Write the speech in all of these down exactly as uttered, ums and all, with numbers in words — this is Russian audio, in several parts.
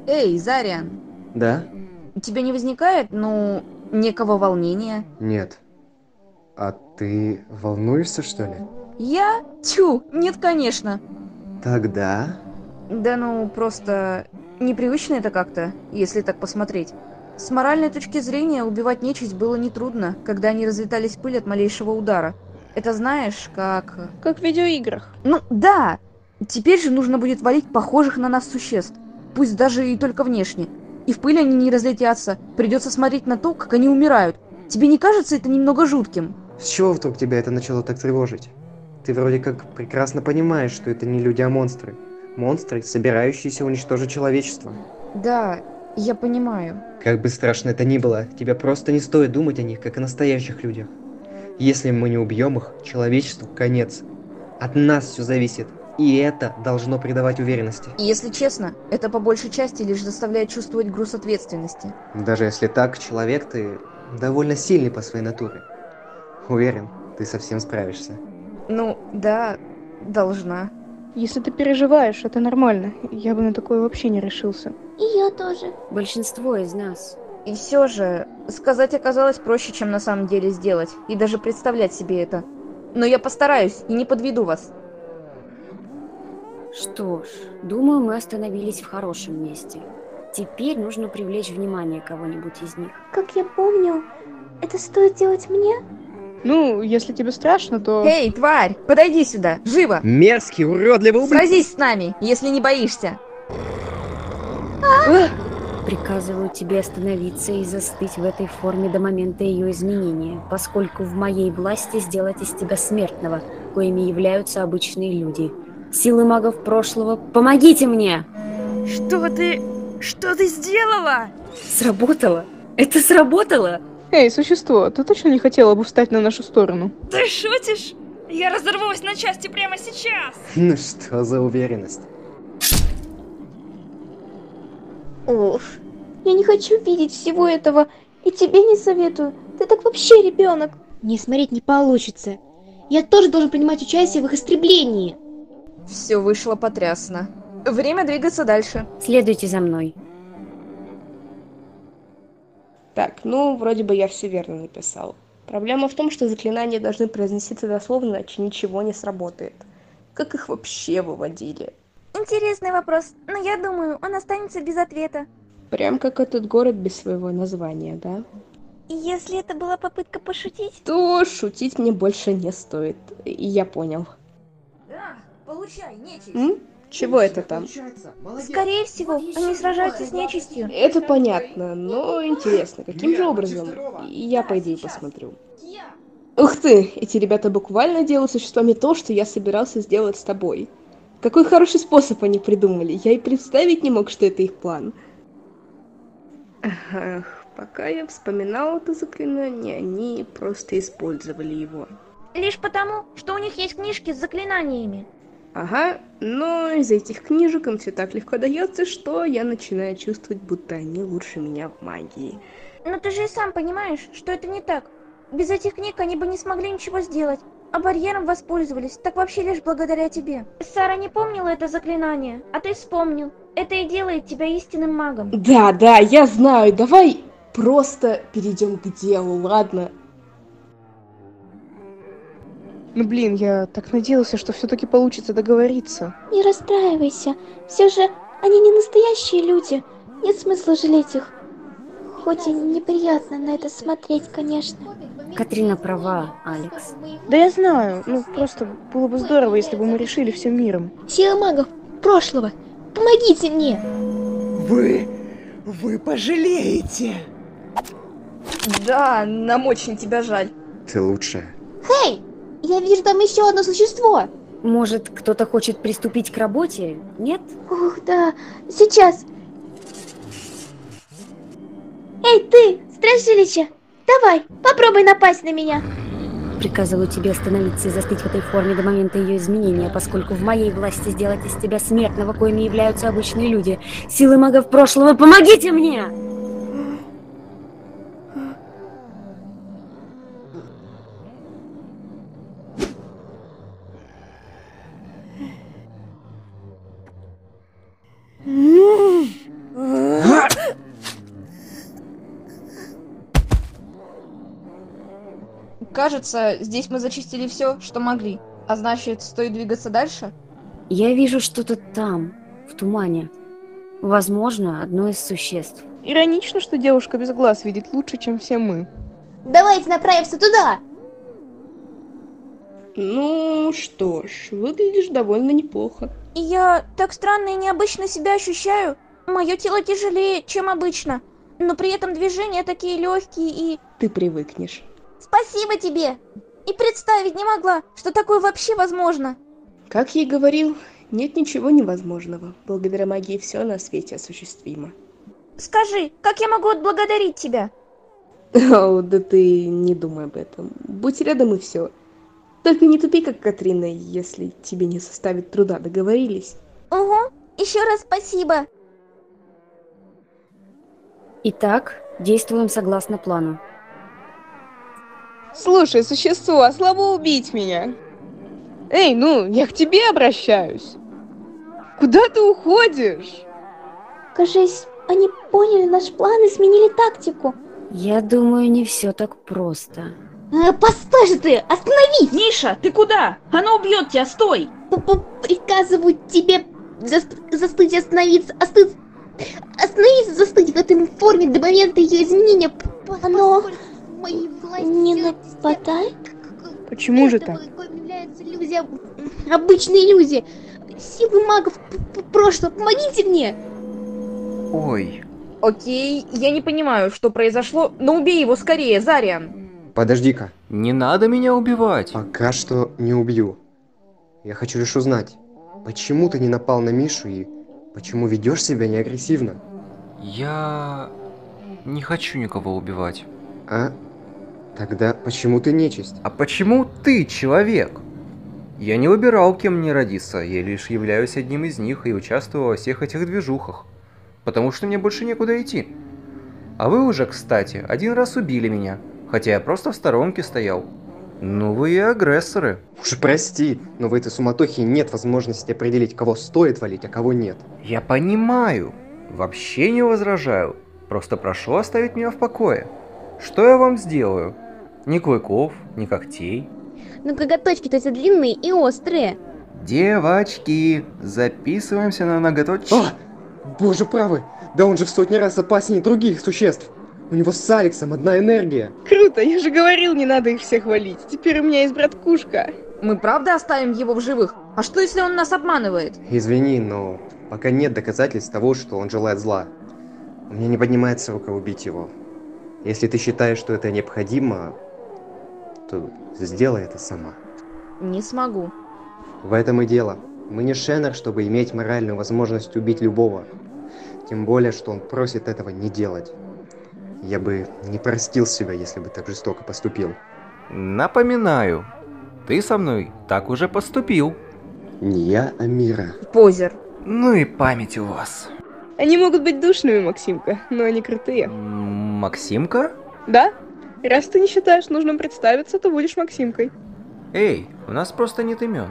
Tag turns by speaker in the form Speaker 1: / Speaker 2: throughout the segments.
Speaker 1: Эй, Зариан,
Speaker 2: Да?
Speaker 1: у тебя не возникает, ну, некого волнения?
Speaker 2: Нет. А ты волнуешься, что ли?
Speaker 1: Я? Тьфу, нет, конечно.
Speaker 2: Тогда...
Speaker 1: Да ну, просто непривычно это как-то, если так посмотреть. С моральной точки зрения убивать нечисть было нетрудно, когда они разлетались в пыль от малейшего удара. Это знаешь, как...
Speaker 3: Как в видеоиграх.
Speaker 1: Ну, да! Теперь же нужно будет валить похожих на нас существ, пусть даже и только внешне. И в пыль они не разлетятся, придется смотреть на то, как они умирают. Тебе не кажется это немного жутким?
Speaker 2: С чего вдруг тебя это начало так тревожить? Ты вроде как прекрасно понимаешь, что это не люди, а монстры. Монстры, собирающиеся уничтожить человечество.
Speaker 1: Да, я понимаю.
Speaker 2: Как бы страшно это ни было, тебе просто не стоит думать о них, как о настоящих людях. Если мы не убьем их, человечеству конец. От нас все зависит. И это должно придавать уверенности.
Speaker 1: И если честно, это по большей части лишь заставляет чувствовать груз ответственности.
Speaker 2: Даже если так, человек ты довольно сильный по своей натуре. Уверен, ты совсем справишься.
Speaker 1: Ну, да, должна.
Speaker 3: Если ты переживаешь, это нормально. Я бы на такое вообще не решился.
Speaker 4: И я тоже.
Speaker 5: Большинство из нас.
Speaker 1: И все же, сказать оказалось проще, чем на самом деле сделать, и даже представлять себе это. Но я постараюсь и не подведу вас.
Speaker 5: Что ж, думаю, мы остановились в хорошем месте. Теперь нужно привлечь внимание кого-нибудь из них.
Speaker 4: Как я помню, это стоит делать мне?
Speaker 3: Ну, если тебе страшно, то...
Speaker 1: Эй, тварь, подойди сюда, живо!
Speaker 2: Мерзкий, уродливый ублюдок!
Speaker 1: Сразись с нами, если не боишься.
Speaker 5: Приказываю тебе остановиться и застыть в этой форме до момента ее изменения, поскольку в моей власти сделать из тебя смертного, коими являются обычные люди. Силы магов прошлого, помогите мне!
Speaker 6: Что ты... что ты сделала?
Speaker 5: Сработало? Это сработало?
Speaker 3: Эй, существо, ты точно не хотела бы встать на нашу сторону?
Speaker 6: Ты шутишь? Я разорвусь на части прямо сейчас!
Speaker 2: Ну что за уверенность?
Speaker 4: Уф. Я не хочу видеть всего этого. И тебе не советую. Ты так вообще ребенок.
Speaker 7: Не смотреть не получится. Я тоже должен принимать участие в их истреблении.
Speaker 1: Все вышло потрясно. Время двигаться дальше.
Speaker 5: Следуйте за мной.
Speaker 8: Так, ну, вроде бы я все верно написал. Проблема в том, что заклинания должны произноситься дословно, иначе ничего не сработает. Как их вообще выводили?
Speaker 4: Интересный вопрос, но я думаю, он останется без ответа.
Speaker 8: Прям как этот город без своего названия, да?
Speaker 4: И если это была попытка пошутить?
Speaker 8: То шутить мне больше не стоит. И я понял.
Speaker 1: Да, получай, нечисть.
Speaker 8: М? Чего это там?
Speaker 4: Скорее всего, они сражаются с нечистью.
Speaker 8: Это понятно, но интересно, каким же образом? И я, по идее, посмотрю. Ух ты, эти ребята буквально делают существами то, что я собирался сделать с тобой. Какой хороший способ они придумали. Я и представить не мог, что это их план. Ах, пока я вспоминал это заклинание, они просто использовали его.
Speaker 4: Лишь потому, что у них есть книжки с заклинаниями.
Speaker 8: Ага, но из этих книжек им все так легко дается, что я начинаю чувствовать, будто они лучше меня в магии.
Speaker 4: Но ты же и сам понимаешь, что это не так. Без этих книг они бы не смогли ничего сделать. А барьером воспользовались, так вообще лишь благодаря тебе. Сара не помнила это заклинание, а ты вспомнил. Это и делает тебя истинным магом.
Speaker 8: Да, да, я знаю, давай просто перейдем к делу, ладно?
Speaker 3: Ну блин, я так надеялся, что все-таки получится договориться.
Speaker 4: Не расстраивайся. Все же они не настоящие люди. Нет смысла жалеть их. Хоть и неприятно на это смотреть, конечно.
Speaker 5: Катрина права, Алекс.
Speaker 3: Да я знаю, ну просто было бы здорово, если бы мы решили всем миром.
Speaker 7: Сила магов прошлого, помогите мне!
Speaker 6: Вы... вы пожалеете!
Speaker 1: Да, нам очень тебя жаль.
Speaker 2: Ты лучшая.
Speaker 7: Эй, я вижу там еще одно существо.
Speaker 5: Может, кто-то хочет приступить к работе? Нет?
Speaker 4: Ух, да, сейчас. Эй, ты, страшилище, давай, попробуй напасть на меня.
Speaker 5: Приказываю тебе остановиться и застыть в этой форме до момента ее изменения, поскольку в моей власти сделать из тебя смертного, коими являются обычные люди. Силы магов прошлого, помогите мне!
Speaker 1: Кажется, здесь мы зачистили все, что могли. А значит, стоит двигаться дальше?
Speaker 5: Я вижу что-то там, в тумане. Возможно, одно из существ.
Speaker 3: Иронично, что девушка без глаз видит лучше, чем все мы.
Speaker 7: Давайте направимся туда!
Speaker 8: Ну что ж, выглядишь довольно неплохо.
Speaker 4: Я так странно и необычно себя ощущаю. Мое тело тяжелее, чем обычно. Но при этом движения такие легкие и...
Speaker 8: Ты привыкнешь.
Speaker 4: Спасибо тебе! И представить не могла, что такое вообще возможно.
Speaker 8: Как я и говорил, нет ничего невозможного. Благодаря магии все на свете осуществимо.
Speaker 4: Скажи, как я могу отблагодарить тебя?
Speaker 8: О, да ты не думай об этом. Будь рядом и все. Только не тупи, как Катрина, если тебе не составит труда, договорились?
Speaker 4: Угу, еще раз спасибо.
Speaker 5: Итак, действуем согласно плану.
Speaker 3: Слушай, существо, а слабо убить меня. Эй, ну, я к тебе обращаюсь. Куда ты уходишь?
Speaker 7: Кажись, они поняли наш план и сменили тактику.
Speaker 5: Я думаю, не все так просто.
Speaker 7: Э, постой же ты! Остановись!
Speaker 6: Миша, ты куда? Она убьет тебя, стой!
Speaker 7: П-п- Приказываю тебе заст- застыть и остановиться. Остыть... Остановиться, застыть в этой форме до момента ее изменения. П- Оно... Не нападай.
Speaker 3: Почему же так?
Speaker 7: Является иллюзия... Обычная иллюзия. Силы магов п- п- прошлого. Помогите мне!
Speaker 9: Ой.
Speaker 1: Окей, я не понимаю, что произошло, но убей его скорее, Зариан.
Speaker 2: Подожди-ка.
Speaker 9: Не надо меня убивать.
Speaker 2: Пока что не убью. Я хочу лишь узнать, почему ты не напал на Мишу и почему ведешь себя не агрессивно?
Speaker 9: Я не хочу никого убивать.
Speaker 2: А? Тогда почему ты нечисть?
Speaker 9: А почему ты человек? Я не выбирал, кем мне родиться, я лишь являюсь одним из них и участвую во всех этих движухах. Потому что мне больше некуда идти. А вы уже, кстати, один раз убили меня, хотя я просто в сторонке стоял. Ну вы и агрессоры.
Speaker 2: Уж прости, но в этой суматохе нет возможности определить, кого стоит валить, а кого нет.
Speaker 9: Я понимаю. Вообще не возражаю. Просто прошу оставить меня в покое. Что я вам сделаю? Ни клыков, ни когтей.
Speaker 7: Ну, коготочки-то эти длинные и острые.
Speaker 9: Девочки, записываемся на ноготочки.
Speaker 2: О! Боже правый! Да он же в сотни раз опаснее других существ! У него с Алексом одна энергия!
Speaker 3: Круто, я же говорил, не надо их всех валить. Теперь у меня есть браткушка.
Speaker 1: Мы правда оставим его в живых? А что, если он нас обманывает?
Speaker 2: Извини, но пока нет доказательств того, что он желает зла. У меня не поднимается рука убить его. Если ты считаешь, что это необходимо, то сделай это сама.
Speaker 1: Не смогу.
Speaker 2: В этом и дело. Мы не Шеннер, чтобы иметь моральную возможность убить любого. Тем более, что он просит этого не делать. Я бы не простил себя, если бы так жестоко поступил.
Speaker 9: Напоминаю, ты со мной так уже поступил.
Speaker 2: Не я, а Мира.
Speaker 1: Позер.
Speaker 9: Ну и память у вас.
Speaker 3: Они могут быть душными, Максимка, но они крутые.
Speaker 9: М, Максимка?
Speaker 3: Да? Раз ты не считаешь нужным представиться, то будешь Максимкой.
Speaker 9: Эй, у нас просто нет имен.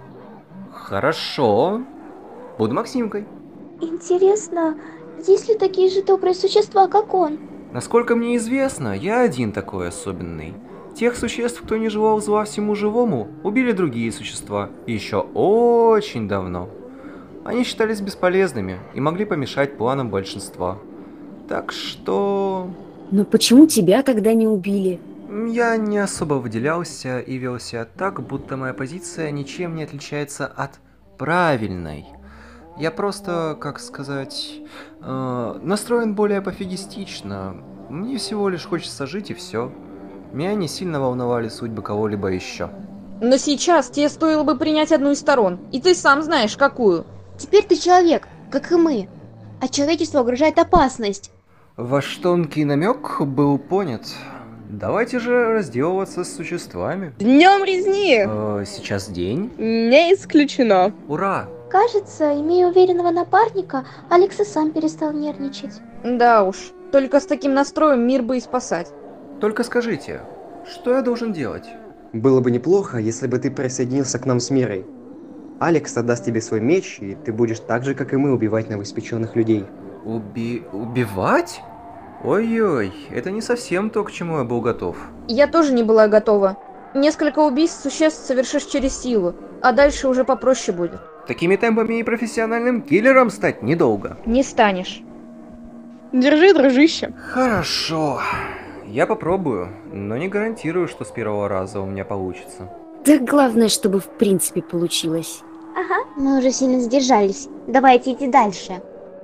Speaker 9: Хорошо. Буду Максимкой.
Speaker 7: Интересно, есть ли такие же добрые существа, как он?
Speaker 9: Насколько мне известно, я один такой особенный. Тех существ, кто не желал зла всему живому, убили другие существа. Еще очень давно. Они считались бесполезными и могли помешать планам большинства. Так что...
Speaker 5: Но почему тебя тогда не убили?
Speaker 9: Я не особо выделялся и вел себя так, будто моя позиция ничем не отличается от правильной. Я просто, как сказать, э, настроен более пофигистично. Мне всего лишь хочется жить и все. Меня не сильно волновали судьбы кого-либо еще.
Speaker 1: Но сейчас тебе стоило бы принять одну из сторон, и ты сам знаешь, какую.
Speaker 7: Теперь ты человек, как и мы. А человечеству угрожает опасность.
Speaker 9: Ваш тонкий намек был понят. Давайте же разделываться с существами.
Speaker 3: Днем резни!
Speaker 9: Э, сейчас день.
Speaker 3: Не исключено.
Speaker 9: Ура!
Speaker 7: Кажется, имея уверенного напарника, Алекс и сам перестал нервничать.
Speaker 1: Да уж, только с таким настроем мир бы и спасать.
Speaker 9: Только скажите, что я должен делать?
Speaker 2: Было бы неплохо, если бы ты присоединился к нам с Мирой. Алекс отдаст тебе свой меч, и ты будешь так же, как и мы, убивать новоиспеченных людей.
Speaker 9: Уби... убивать? Ой-ой, это не совсем то, к чему я был готов.
Speaker 1: Я тоже не была готова. Несколько убийств существ совершишь через силу, а дальше уже попроще будет.
Speaker 9: Такими темпами и профессиональным киллером стать недолго.
Speaker 1: Не станешь.
Speaker 3: Держи, дружище.
Speaker 9: Хорошо. Я попробую, но не гарантирую, что с первого раза у меня получится.
Speaker 5: Да главное, чтобы в принципе получилось.
Speaker 7: Ага, мы уже сильно задержались. Давайте идти дальше.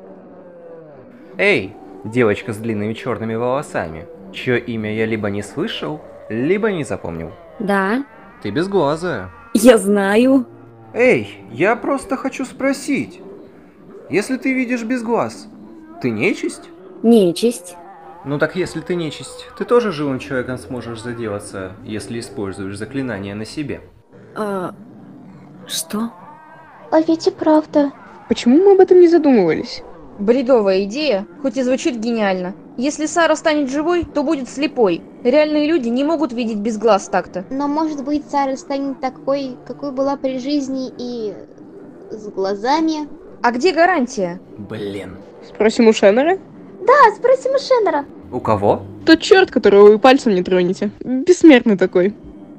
Speaker 9: Эй, девочка с длинными черными волосами, чье имя я либо не слышал, либо не запомнил.
Speaker 5: Да.
Speaker 9: Ты безглазая.
Speaker 5: Я знаю.
Speaker 9: Эй, я просто хочу спросить. Если ты видишь без глаз, ты нечисть?
Speaker 5: Нечисть.
Speaker 9: Ну так если ты нечисть, ты тоже живым человеком сможешь заделаться, если используешь заклинание на себе.
Speaker 5: А... Что?
Speaker 7: А ведь и правда.
Speaker 3: Почему мы об этом не задумывались?
Speaker 1: Бредовая идея, хоть и звучит гениально. Если Сара станет живой, то будет слепой. Реальные люди не могут видеть без глаз так-то.
Speaker 7: Но может быть Сара станет такой, какой была при жизни и с глазами.
Speaker 1: А где гарантия?
Speaker 9: Блин.
Speaker 3: Спросим у Шеннера?
Speaker 7: Да, спросим у Шеннера.
Speaker 9: У кого?
Speaker 3: Тот черт, которого вы пальцем не тронете. Бессмертный такой.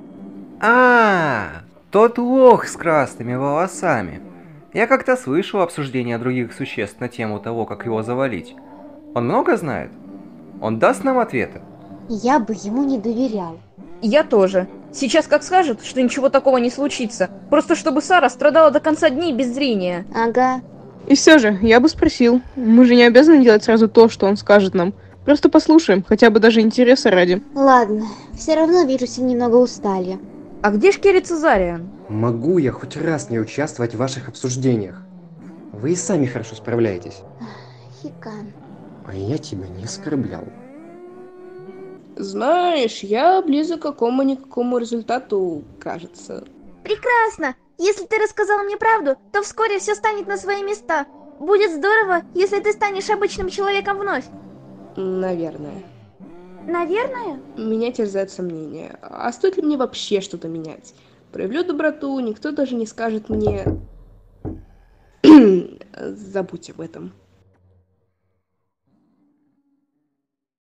Speaker 9: А, тот лох с красными волосами. Я как-то слышал обсуждение других существ на тему того, как его завалить. Он много знает? Он даст нам ответы?
Speaker 7: Я бы ему не доверял.
Speaker 1: Я тоже. Сейчас как скажет, что ничего такого не случится. Просто чтобы Сара страдала до конца дней без зрения.
Speaker 7: Ага.
Speaker 3: И все же, я бы спросил. Мы же не обязаны делать сразу то, что он скажет нам. Просто послушаем, хотя бы даже интереса ради.
Speaker 7: Ладно, все равно вижу, все немного устали.
Speaker 1: А где Шкерри Цезариан?
Speaker 2: Могу я хоть раз не участвовать в ваших обсуждениях? Вы и сами хорошо справляетесь.
Speaker 7: Хикан.
Speaker 2: А я тебя не оскорблял.
Speaker 8: Знаешь, я близок к какому-никакому результату, кажется.
Speaker 4: Прекрасно! Если ты рассказал мне правду, то вскоре все станет на свои места. Будет здорово, если ты станешь обычным человеком вновь.
Speaker 8: Наверное.
Speaker 4: Наверное?
Speaker 8: Меня терзают сомнения. А стоит ли мне вообще что-то менять? Проявлю доброту, никто даже не скажет мне... Забудь об этом.